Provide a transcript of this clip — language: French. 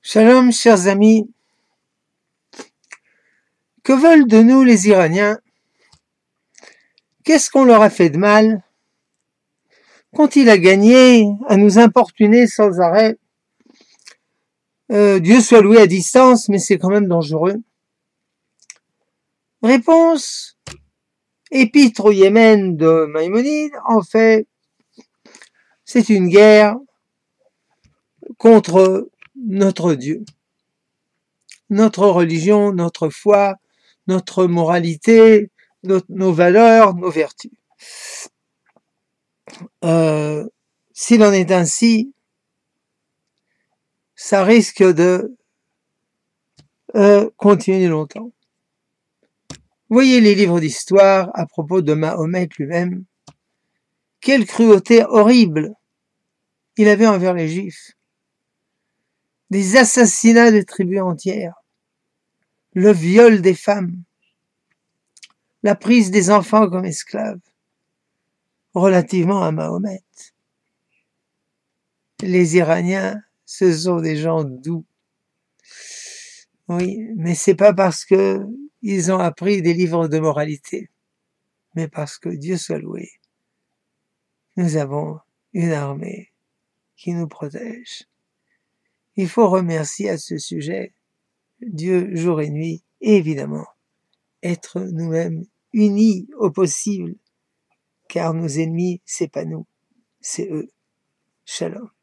Shalom, chers amis. Que veulent de nous les Iraniens? Qu'est-ce qu'on leur a fait de mal? Qu'ont-ils à gagner à nous importuner sans arrêt? Dieu soit loué à distance, mais c'est quand même dangereux. Réponse: Épître au Yémen de Maïmonide. En fait, c'est une guerre contre notre Dieu, notre religion, notre foi, notre moralité, nos valeurs, nos vertus. S'il en est ainsi, ça risque de continuer longtemps. Voyez les livres d'histoire à propos de Mahomet lui-même. Quelle cruauté horrible il avait envers les Juifs. Des assassinats de tribus entières, le viol des femmes, la prise des enfants comme esclaves. Relativement à Mahomet, les Iraniens, ce sont des gens doux. Oui, mais c'est pas parce que ils ont appris des livres de moralité, mais parce que Dieu soit loué, nous avons une armée qui nous protège. Il faut remercier à ce sujet Dieu jour et nuit, et évidemment être nous-mêmes unis au possible, car nos ennemis, c'est pas nous, c'est eux. Shalom.